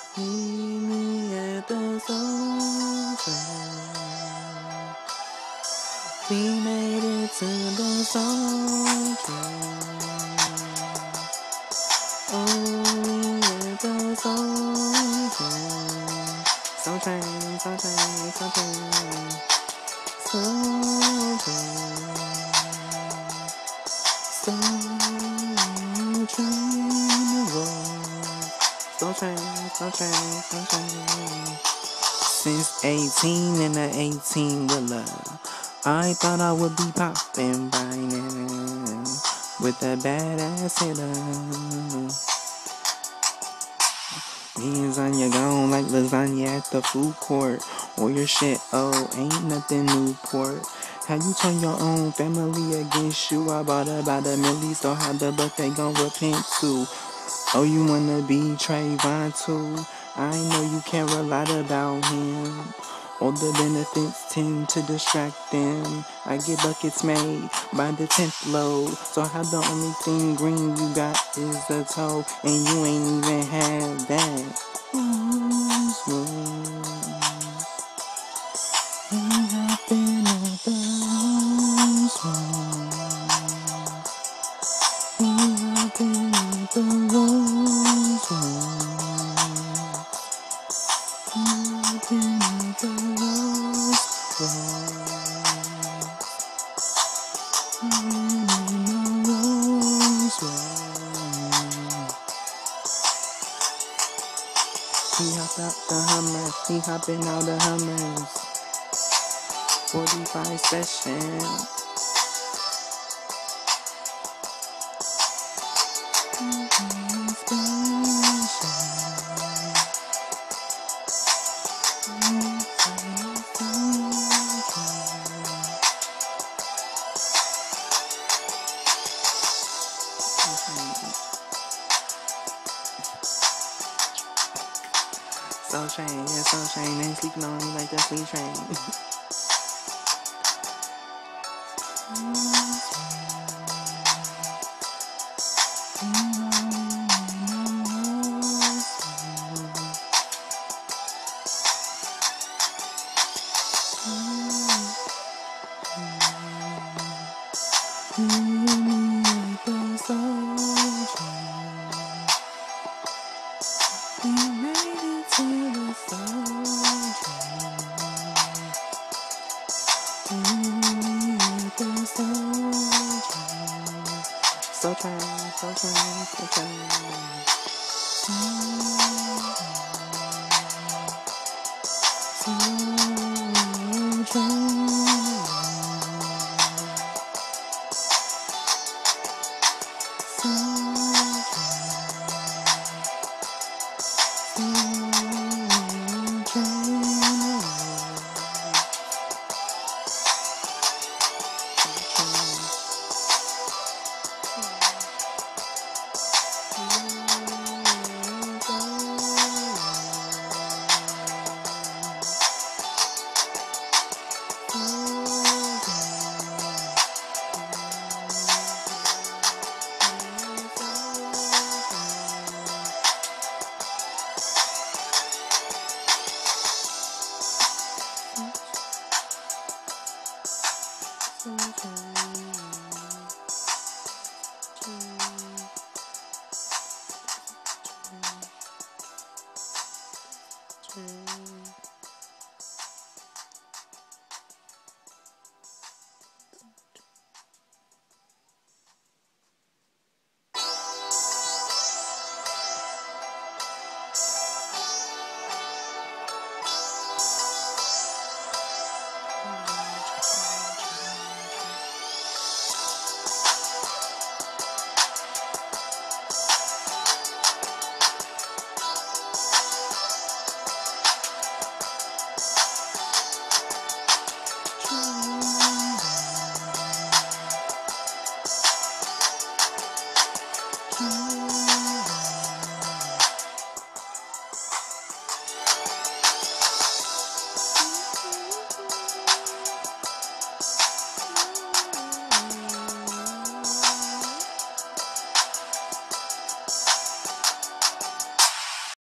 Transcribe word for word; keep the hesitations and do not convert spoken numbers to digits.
Meet me at the soul train. We made it to the soul train. Oh, we at the soul train. Soul train, soul train, soul train. Soul train. Soul train roll. Soul train, soul train, soul train. Since eighteen and a eighteen wheeler, I thought I would be poppin' by now with a badass hitter. Lasagna gone like lasagna at the food court. Or your shit, oh, ain't nothing Newport. How you turn your own family against you? I bought about a milli, so how the buck they gon' repent to? Oh, you wanna be Trayvon too? I know you care a lot about him. All the benefits tend to distract them. I get buckets made by the tenth load. So how the only thing green you got is a toe, and you ain't even had that. Rose, rose. We have been at the rose, rose. We have been at the rose, rose. We have been at the rose, rose. In the rose, rose. He hopped out the Hummer, he hopping out the Hummers. forty-five sessions. Soul train, yeah, soul train, ain't sleeping on me like that sleep train. We made it to the soul train. We at the soul train. Soul train, soul train, soul train. Soul train. Soul